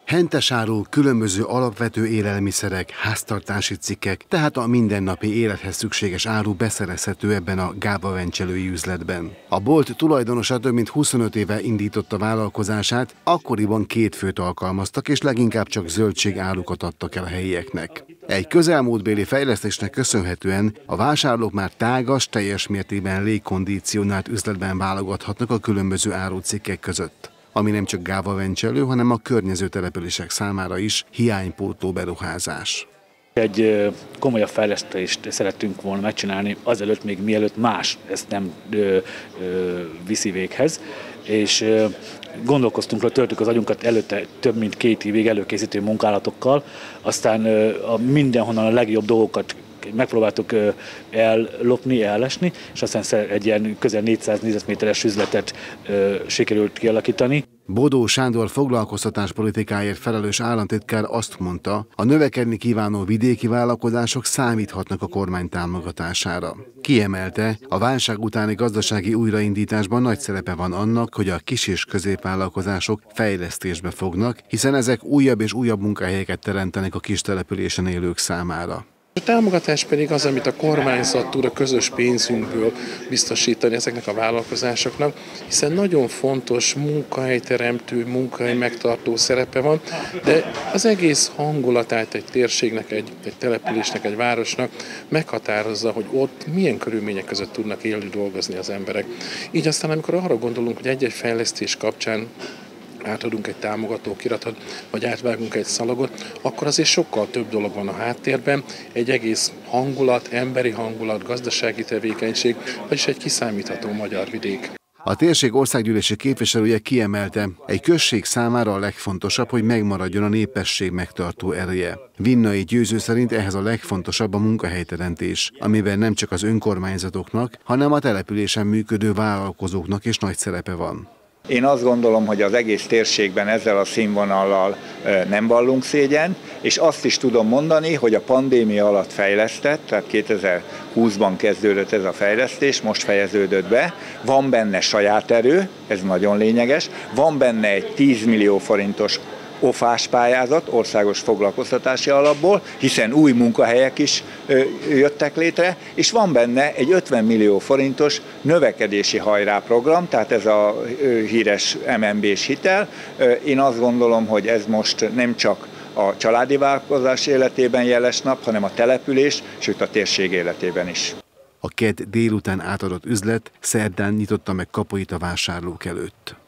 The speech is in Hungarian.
Hentes áru, különböző alapvető élelmiszerek, háztartási cikkek, tehát a mindennapi élethez szükséges áru beszerezhető ebben a gábavencselői üzletben. A bolt tulajdonosa több mint 25 éve indította vállalkozását, akkoriban 2 főt alkalmaztak, és leginkább csak zöldségárukat adtak el a helyieknek. Egy közelmúltbéli fejlesztésnek köszönhetően a vásárlók már tágas, teljes mértékben légkondicionált üzletben válogathatnak a különböző árucikkek között, ami nem csak gábavencselő, hanem a környező települések számára is hiánypótló beruházás. Egy komolyabb fejlesztést szerettünk volna megcsinálni azelőtt, még mielőtt más ezt nem viszi véghez, és gondolkoztunk, töltük az agyunkat előtte több mint 2 évig előkészítő munkálatokkal, aztán mindenhonnan a legjobb dolgokat megpróbáltuk ellopni, ellesni, és aztán egy ilyen közel 400 négyzetméteres üzletet sikerült kialakítani. Bodó Sándor foglalkoztatáspolitikáért felelős államtitkár azt mondta, a növekedni kívánó vidéki vállalkozások számíthatnak a kormány támogatására. Kiemelte, a válság utáni gazdasági újraindításban nagy szerepe van annak, hogy a kis- és középvállalkozások fejlesztésbe fognak, hiszen ezek újabb és újabb munkahelyeket teremtenek a kis településen élők számára. A támogatás pedig az, amit a kormányzat tud a közös pénzünkből biztosítani ezeknek a vállalkozásoknak, hiszen nagyon fontos munkahelyteremtő, munkahely megtartó szerepe van, de az egész hangulatát egy térségnek, egy településnek, egy városnak meghatározza, hogy ott milyen körülmények között tudnak élni, dolgozni az emberek. Így aztán, amikor arra gondolunk, hogy egy-egy fejlesztés kapcsán átadunk egy támogatókiratot, vagy átvágunk egy szalagot, akkor azért sokkal több dolog van a háttérben, egy egész hangulat, emberi hangulat, gazdasági tevékenység, vagyis egy kiszámítható magyar vidék. A térség országgyűlési képviselője kiemelte, egy község számára a legfontosabb, hogy megmaradjon a népesség megtartó ereje. Vinnai Győző szerint ehhez a legfontosabb a munkahelyteremtés, amiben nem csak az önkormányzatoknak, hanem a településen működő vállalkozóknak is nagy szerepe van. Én azt gondolom, hogy az egész térségben ezzel a színvonallal nem vallunk szégyent, és azt is tudom mondani, hogy a pandémia alatt fejlesztett, tehát 2020-ban kezdődött ez a fejlesztés, most fejeződött be, van benne saját erő, ez nagyon lényeges, van benne egy 10 millió forintos OFAS pályázat, országos foglalkoztatási alapból, hiszen új munkahelyek is jöttek létre, és van benne egy 50 millió forintos növekedési hajráprogram, tehát ez a híres MNB-s hitel. Én azt gondolom, hogy ez most nem csak a családi vállalkozás életében jeles nap, hanem a település, sőt a térség életében is. A kedd délután átadott üzlet szerdán nyitotta meg kapuit a vásárlók előtt.